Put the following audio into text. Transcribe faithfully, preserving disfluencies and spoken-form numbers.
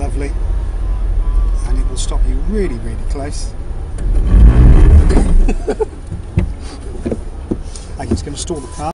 lovely, and it will stop you really, really close. Okay, it's going to stall the car.